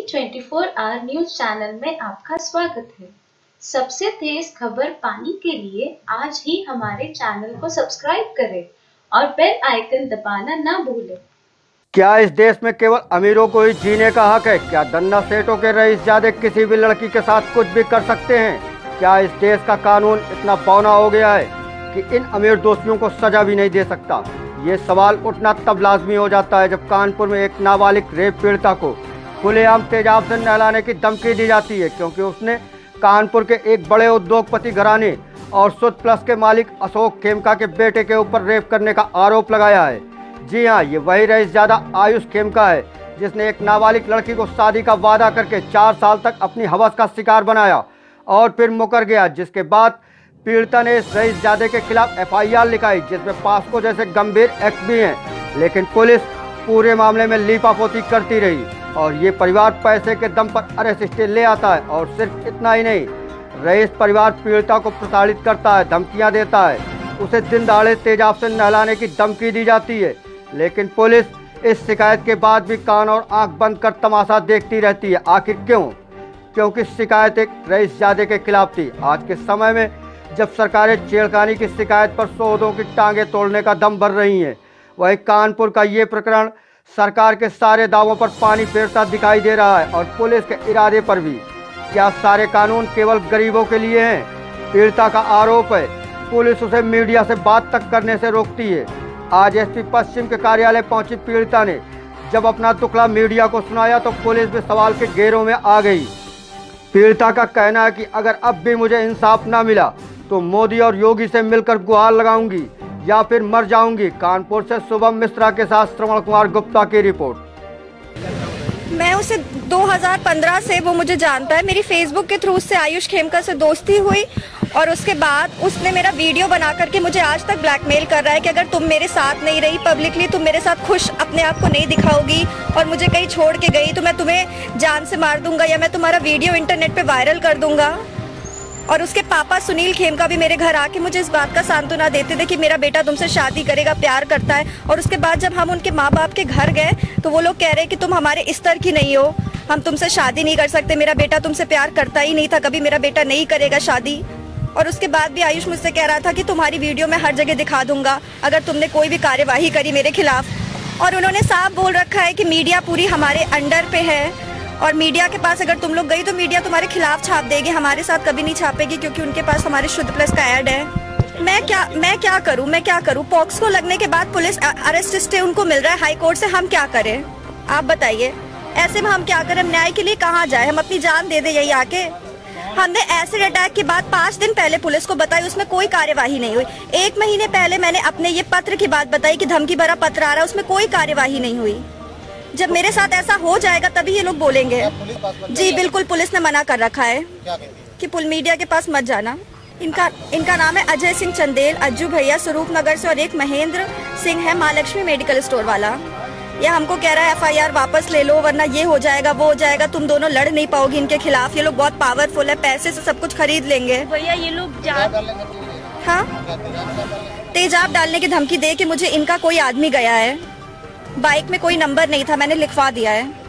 24 our news channel में आपका स्वागत है। सबसे तेज खबर पाने के लिए आज ही हमारे चैनल को सब्सक्राइब करें और बेल आइकन दबाना ना भूलें। क्या इस देश में केवल अमीरों को ही जीने का हक है? क्या धन्ना सेठों के रईसजादे किसी भी लड़की के साथ कुछ भी कर सकते हैं? क्या इस देश का कानून इतना बौना हो गया है कि इन अमीर दोषियों को सजा भी नहीं दे सकता? ये सवाल उठना तब लाजमी हो जाता है जब कानपुर में एक नाबालिग रेप पीड़िता को खुलेआम तेजाब से नहलाने की धमकी दी जाती है, क्योंकि उसने कानपुर के एक बड़े उद्योगपति घराने और सुध प्लस के मालिक अशोक खेमका के बेटे के ऊपर रेप करने का आरोप लगाया है। जी हाँ, ये वही रईसजादा आयुष खेमका है जिसने एक नाबालिग लड़की को शादी का वादा करके 4 साल तक अपनी हवस का शिकार बनाया और फिर मुकर गया, जिसके बाद पीड़िता ने इस रईसजादे के खिलाफ FIR लिखाई, जिसमें पास्को जैसे गंभीर एक्ट भी हैं। लेकिन पुलिस पूरे मामले में लीपापोती करती रही और ये परिवार पैसे के दम पर अरेस्ट स्टे ले आता है। और सिर्फ इतना ही नहीं, रईस परिवार पीड़िता को प्रताड़ित करता है, धमकियां देता है, उसे दिन दहाड़े तेजाब से नहलाने की धमकी दी जाती है। लेकिन पुलिस इस शिकायत के बाद भी कान और आंख बंद कर तमाशा देखती रहती है। आखिर क्यों? क्योंकि शिकायत एक रईसजादे के खिलाफ थी। आज के समय में जब सरकारें छेड़खानी की शिकायत पर सौदों की टांगे तोड़ने का दम भर रही हैं, वही कानपुर का ये प्रकरण सरकार के सारे दावों पर पानी फेरता दिखाई दे रहा है और पुलिस के इरादे पर भी। क्या सारे कानून केवल गरीबों के लिए हैं? पीड़िता का आरोप है पुलिस उसे मीडिया से बात तक करने से रोकती है। आज SP पश्चिम के कार्यालय पहुंची पीड़िता ने जब अपना दुखड़ा मीडिया को सुनाया तो पुलिस भी सवाल के घेरों में आ गई। पीड़िता का कहना है कि अगर अब भी मुझे इंसाफ ना मिला तो मोदी और योगी से मिलकर गुहार लगाऊंगी या फिर मर जाऊंगी। कानपुर से शुभम मिश्रा के साथ श्रवण कुमार गुप्ता की रिपोर्ट। मैं उसे 2015 से वो मुझे जानता है, मेरी फेसबुक के थ्रू उससे आयुष खेमका से दोस्ती हुई और उसके बाद उसने मेरा वीडियो बना करके मुझे आज तक ब्लैकमेल कर रहा है कि अगर तुम मेरे साथ नहीं रही पब्लिकली, तुम मेरे साथ खुश अपने आप को नहीं दिखाओगी और मुझे कहीं छोड़ के गई तो मैं तुम्हें जान से मार दूंगा या मैं तुम्हारा वीडियो इंटरनेट पे वायरल कर दूंगा। और उसके पापा सुनील खेमका भी मेरे घर आके मुझे इस बात का सांत्वना देते थे कि मेरा बेटा तुमसे शादी करेगा, प्यार करता है। और उसके बाद जब हम उनके माँ बाप के घर गए तो वो लोग कह रहे हैं कि तुम हमारे स्तर की नहीं हो, हम तुमसे शादी नहीं कर सकते, मेरा बेटा तुमसे प्यार करता ही नहीं था, कभी मेरा बेटा नहीं करेगा शादी। और उसके बाद भी आयुष मुझसे कह रहा था कि तुम्हारी वीडियो मैं हर जगह दिखा दूंगा अगर तुमने कोई भी कार्यवाही करी मेरे खिलाफ। और उन्होंने साफ बोल रखा है कि मीडिया पूरी हमारे अंडर पे है और मीडिया के पास अगर तुम लोग गई तो मीडिया तुम्हारे खिलाफ छाप देगी, हमारे साथ कभी नहीं छापेगी क्योंकि उनके पास हमारे शुद्ध प्लस का ऐड है। मैं क्या करूं? पॉक्सको लगने के बाद पुलिस अरेस्ट स्टे उनको मिल रहा है हाई कोर्ट से, हम क्या करें? आप बताइए, ऐसे में हम क्या करें? हम न्याय के लिए कहाँ जाए? हम अपनी जान दे दे यही आके? हमने एसिड अटैक की बात 5 दिन पहले पुलिस को बताई, उसमें कोई कार्यवाही नहीं हुई। 1 महीने पहले मैंने अपने ये पत्र की बात बताई कि धमकी भरा पत्र आ रहा है, उसमें कोई कार्यवाही नहीं हुई। जब मेरे साथ ऐसा हो जाएगा तभी ये लोग बोलेंगे। जी बिल्कुल, पुलिस ने मना कर रखा है कि मीडिया के पास मत जाना। इनका नाम है अजय सिंह चंदेल, अज्जू भैया स्वरूप नगर से, और एक महेंद्र सिंह है महालक्ष्मी मेडिकल स्टोर वाला। यह हमको कह रहा है FIR वापस ले लो वरना ये हो जाएगा वो हो जाएगा, तुम दोनों लड़ नहीं पाओगी इनके खिलाफ, ये लोग बहुत पावरफुल है, पैसे से सब कुछ खरीद लेंगे। भैया ये लोग हाँ, तेजाब डालने की धमकी दे के मुझे इनका कोई आदमी गया है, बाइक में कोई नंबर नहीं था, मैंने लिखवा दिया है।